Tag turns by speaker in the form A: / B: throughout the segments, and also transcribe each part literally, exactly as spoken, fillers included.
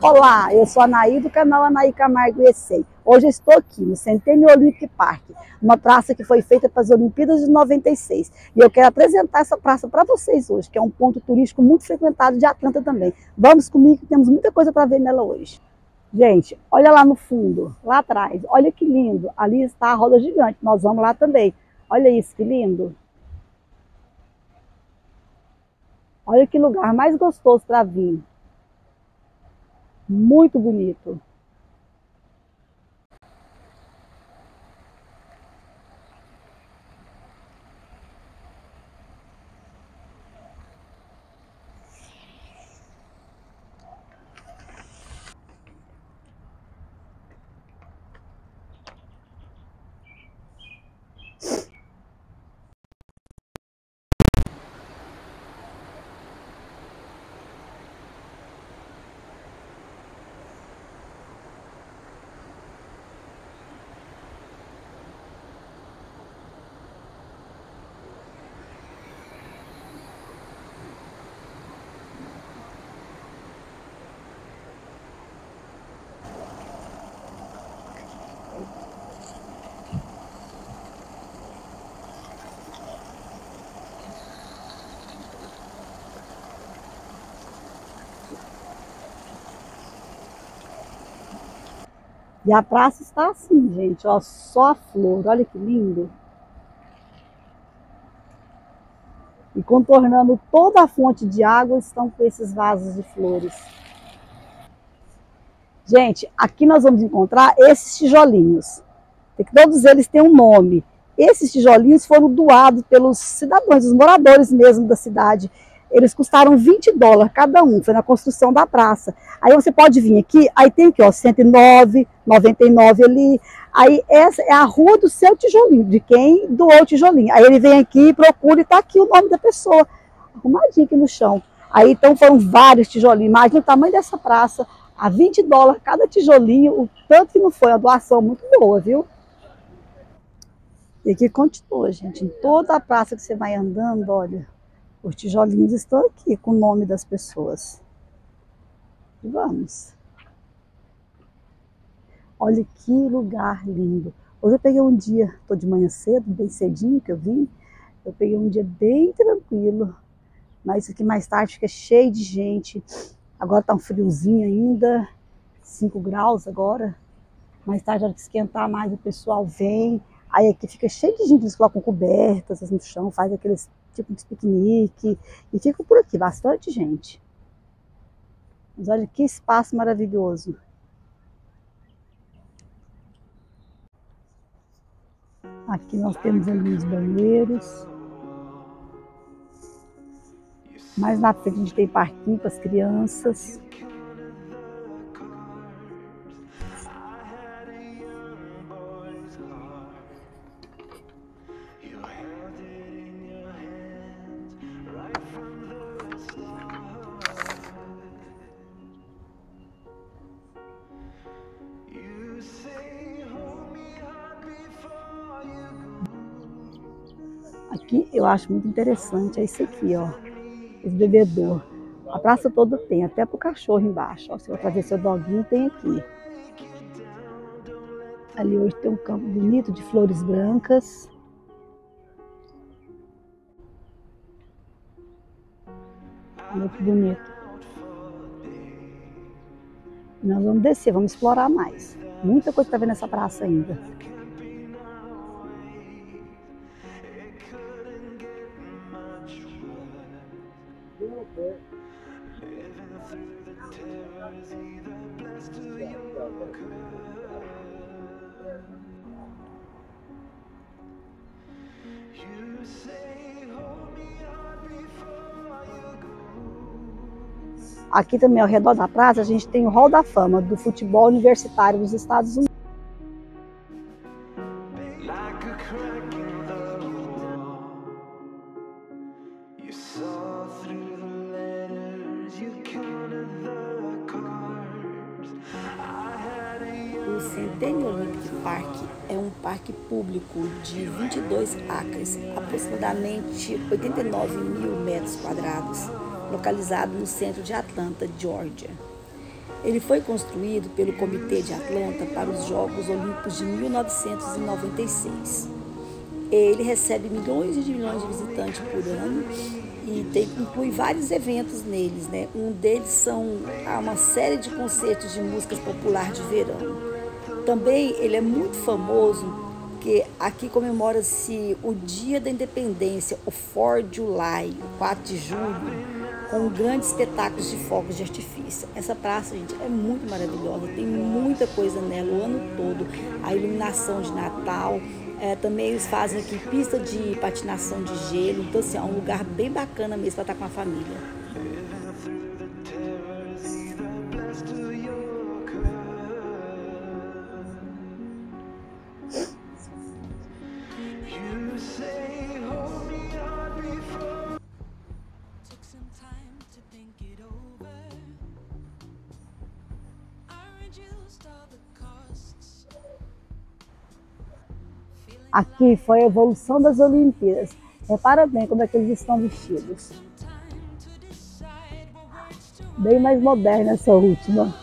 A: Olá, eu sou a Anaí do canal Anaí Camargo e Essei. Hoje eu estou aqui no Centennial Olympic Park, uma praça que foi feita para as Olimpíadas de noventa e seis. E eu quero apresentar essa praça para vocês hoje, que é um ponto turístico muito frequentado de Atlanta também. Vamos comigo que temos muita coisa para ver nela hoje. Gente, olha lá no fundo, lá atrás, olha que lindo. Ali está a roda gigante, nós vamos lá também. Olha isso, que lindo. Olha que lugar mais gostoso para vir. Muito bonito. E a praça está assim, gente, ó, só a flor, olha que lindo. E contornando toda a fonte de água estão com esses vasos de flores. Gente, aqui nós vamos encontrar esses tijolinhos. Todos eles têm um nome. Esses tijolinhos foram doados pelos cidadãos, os moradores mesmo da cidade. Eles custaram vinte dólares cada um, foi na construção da praça. Aí você pode vir aqui, aí tem aqui, ó, cento e nove, noventa e nove ali. Aí essa é a rua do seu tijolinho, de quem doou o tijolinho. Aí ele vem aqui, procura e tá aqui o nome da pessoa, arrumadinho aqui no chão. Aí então foram vários tijolinhos, imagina o tamanho dessa praça, a vinte dólares cada tijolinho, o tanto que não foi, uma doação muito boa, viu? E aqui continua, gente, em toda a praça que você vai andando, olha, os tijolinhos estão aqui com o nome das pessoas. E vamos. Olha que lugar lindo. Hoje eu peguei um dia, estou de manhã cedo, bem cedinho que eu vim. Eu peguei um dia bem tranquilo. Mas aqui mais tarde fica cheio de gente. Agora está um friozinho ainda, cinco graus agora. Mais tarde, a hora que esquentar mais, o pessoal vem. Aí aqui fica cheio de gente, eles colocam cobertas no chão, faz aqueles tipo de piquenique. E fica por aqui, bastante gente. Mas olha que espaço maravilhoso. Aqui nós temos ali os banheiros. Mais na frente a gente tem parquinho para as crianças. Aqui eu acho muito interessante, é isso aqui, ó, esse bebedor. A praça toda tem, até pro cachorro embaixo, ó, se eu trazer seu doguinho, tem aqui. Ali hoje tem um campo bonito de flores brancas. Olha que bonito. E nós vamos descer, vamos explorar mais. Muita coisa para ver nessa praça ainda. Aqui também ao redor da praça a gente tem o Hall da Fama do futebol universitário dos Estados Unidos. O Centennial Olympic Park é um parque público de vinte e dois acres, aproximadamente oitenta e nove mil metros quadrados, localizado no centro de Atlanta, Geórgia. Ele foi construído pelo Comitê de Atlanta para os Jogos Olímpicos de mil novecentos e noventa e seis. Ele recebe milhões de milhões de visitantes por ano e tem, inclui vários eventos neles, né? Um deles são há uma série de concertos de músicas populares de verão. Também ele é muito famoso porque aqui comemora-se o Dia da Independência, o quatro de July, quatro de julho, com grandes espetáculos de fogos de artifício. Essa praça, gente, é muito maravilhosa, tem muita coisa nela o ano todo. A iluminação de Natal, é, também eles fazem aqui pista de patinação de gelo, então assim, é um lugar bem bacana mesmo para estar com a família. Aqui foi a evolução das Olimpíadas. Repara bem como é que eles estão vestidos. Bem mais moderna essa última.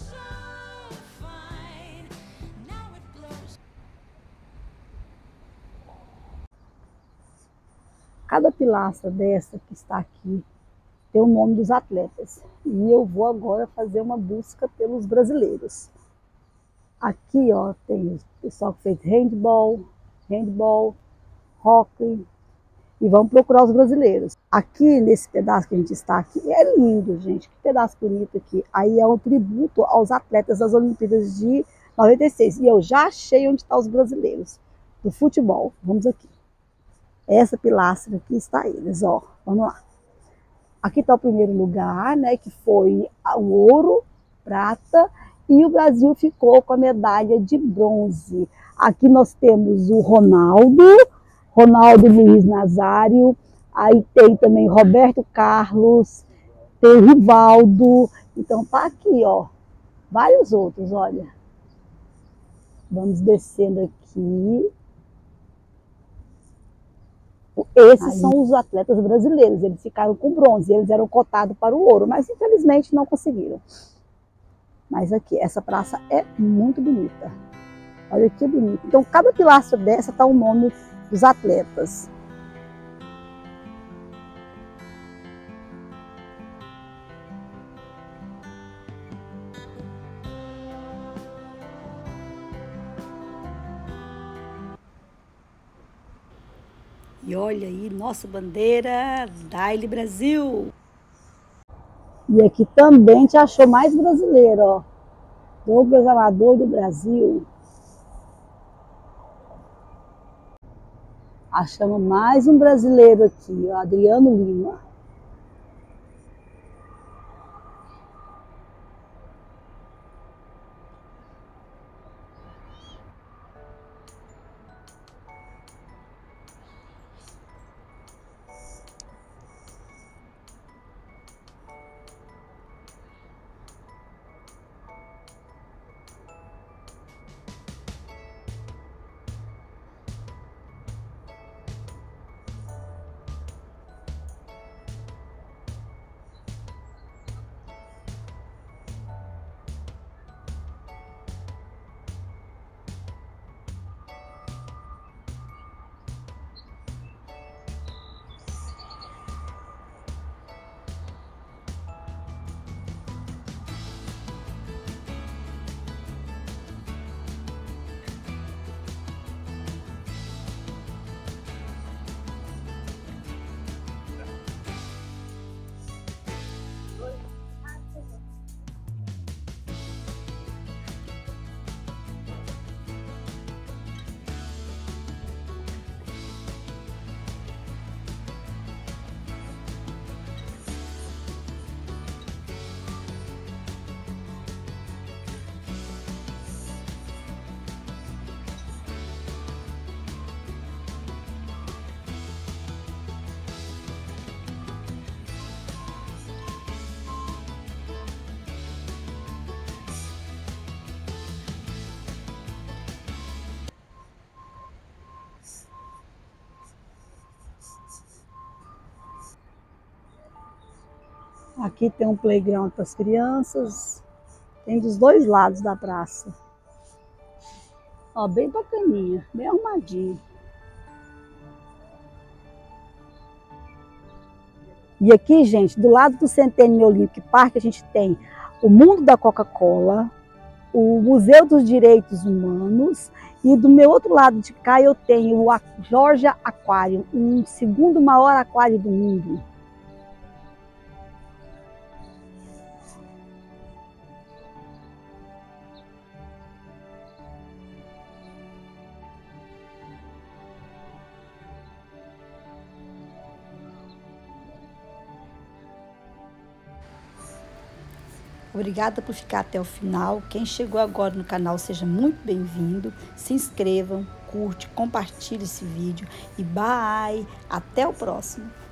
A: Cada pilastra dessa que está aqui tem o nome dos atletas. E eu vou agora fazer uma busca pelos brasileiros. Aqui, ó, tem o pessoal que fez handball, handball, hockey, e vamos procurar os brasileiros. Aqui, nesse pedaço que a gente está aqui, é lindo, gente, que pedaço bonito aqui. Aí é um tributo aos atletas das Olimpíadas de noventa e seis. E eu já achei onde estão os brasileiros do futebol. Vamos aqui. Essa pilastra aqui está eles, ó, vamos lá. Aqui está o primeiro lugar, né, que foi o ouro, prata, e o Brasil ficou com a medalha de bronze. Aqui nós temos o Ronaldo, Ronaldo Luiz Nazário, aí tem também Roberto Carlos, tem o Rivaldo, então tá aqui, ó, vários outros, olha. Vamos descendo aqui. Esses aí são os atletas brasileiros, eles ficaram com bronze, eles eram cotados para o ouro, mas infelizmente não conseguiram. Mas aqui, essa praça é muito bonita. Olha que bonito. Então, cada pilastra dessa está o nome dos atletas. E olha aí, nossa bandeira, Daily Brasil. E aqui também te achou mais brasileiro, ó. Douglas Amador do Brasil. Achamos mais um brasileiro aqui, o Adriano Lima. Aqui tem um playground para as crianças. Tem dos dois lados da praça. Ó, bem bacaninha, bem arrumadinho. E aqui, gente, do lado do Centennial Olympic Park, a gente tem o Mundo da Coca-Cola, o Museu dos Direitos Humanos, e do meu outro lado de cá eu tenho o Georgia Aquarium, um segundo maior aquário do mundo. Obrigada por ficar até o final. Quem chegou agora no canal, seja muito bem-vindo. Se inscrevam, curte, compartilhe esse vídeo e bye! Até o próximo!